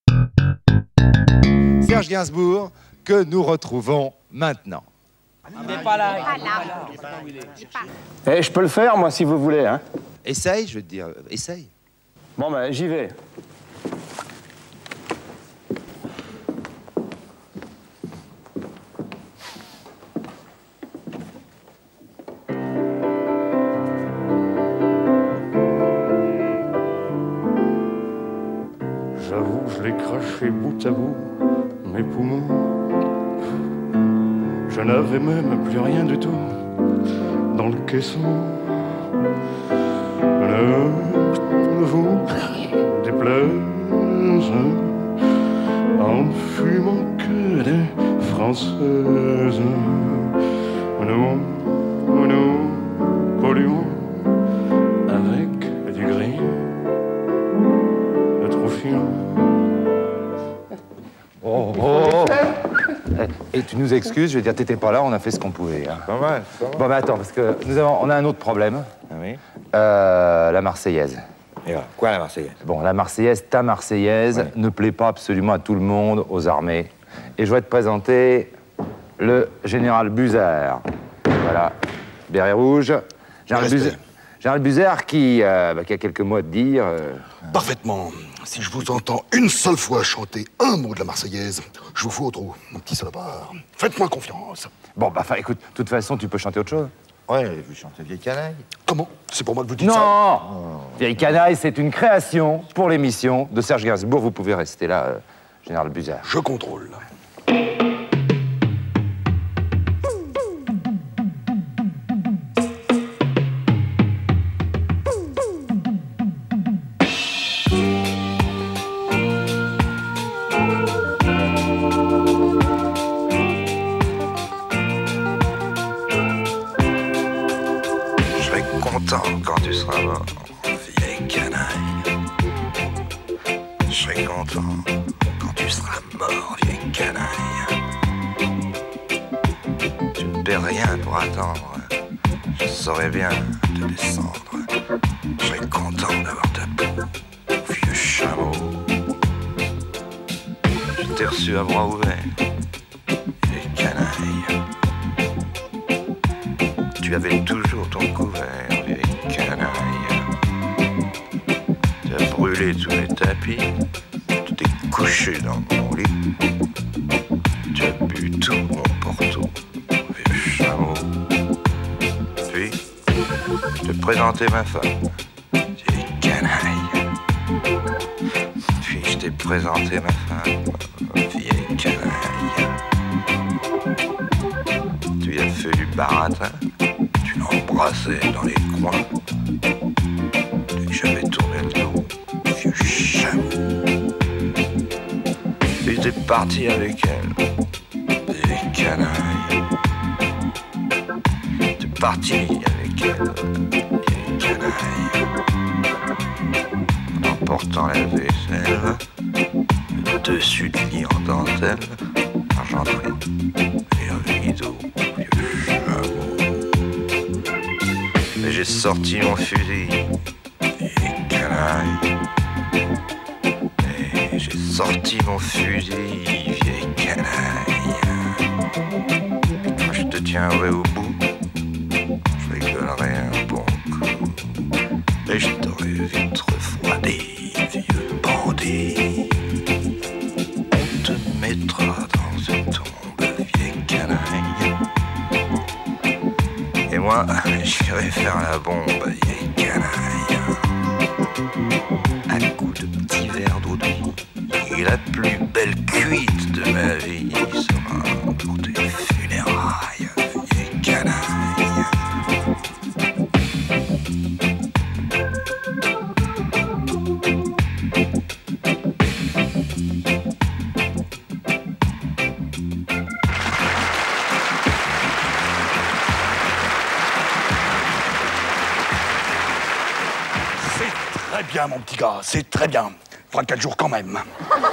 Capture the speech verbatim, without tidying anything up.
Serge Gainsbourg, que nous retrouvons maintenant. Il n'est pas là. Pas là. Eh, je peux le faire, moi, si vous voulez, hein. Essaye, je veux te dire, essaye. Bon, ben, j'y vais. J'avoue, je l'ai craché bout à bout, mes poumons. Je n'avais même plus rien du tout dans le caisson. Ne vous déplaise en fumant que des françaises. Nous, nous polluons avec du gris, de trop fin. Oh, oh, oh. Et tu nous excuses, je veux dire, t'étais pas là, on a fait ce qu'on pouvait. Hein. Pas mal, pas mal. Bon, mais attends, parce que nous avons, on a un autre problème. Ah oui. Euh, la Marseillaise. Et voilà. Quoi, la Marseillaise? Bon, la Marseillaise, ta Marseillaise, Ouais. ne plaît pas absolument à tout le monde, aux armées. Et je vais te présenter le général Buzard. Voilà, béret rouge. Général Respect. Buzard, général Buzard qui, euh, bah, qui a quelques mots à te dire. euh, Parfaitement. Si je vous entends une seule fois chanter un mot de la Marseillaise, je vous fous au trou, mon petit salopard. Faites-moi confiance. Bon, bah, enfin, écoute, de toute façon, tu peux chanter autre chose. Ouais, vous chantez Vieille Canaille. Comment? C'est pour moi que vous dites ça? Non Vieille Canaille, c'est une création pour l'émission de Serge Gainsbourg. Vous pouvez rester là, euh, général Buzard. Je contrôle. Je serai content quand tu seras mort, vieille canaille. Je serai content quand tu seras mort, vieille canaille. Tu ne perds rien pour attendre, je saurais bien te descendre. Je serai content d'avoir ta peau, vieux chameau. Je t'ai reçu à bras ouverts, vieille canaille. Tu avais toujours ton couvert, vieille canaille. Tu as brûlé tous les tapis, tu t'es couché dans mon lit. Tu as bu tout mon porto, vieux chameau. Puis, je te présentais ma femme, vieille canaille. Puis, je t'ai présenté ma femme, vieille canaille. Tu y as fait du baratin. Tu l'embrassais dans les coins. Dès que j'avais tourné le dos, vieux chameau. Et t'es parti avec elle, vieille canaille. T'es parti avec elle, vieille canaille. En emportant la vaisselle, le dessus du lit en dentelle, argenterie et un rideau, vieux chameau. Et j'ai sorti mon fusil, vieille canaille. Et j'ai sorti mon fusil, vieille canaille. Et quand je te tiendrai au bout, je rigolerai un bon coup. Et je t'aurai vite refroidi, vieux bandit. On te mettra dans une tombe, vieille canaille. Et moi, j'irai faire la bombe, vieille canaille. À coups de petits verres d'eau de vie. Et la plus belle cuite de ma vie sera pour tes funérailles, vieille canaille. C'est très bien, mon petit gars, c'est très bien. Fera quatre jours quand même.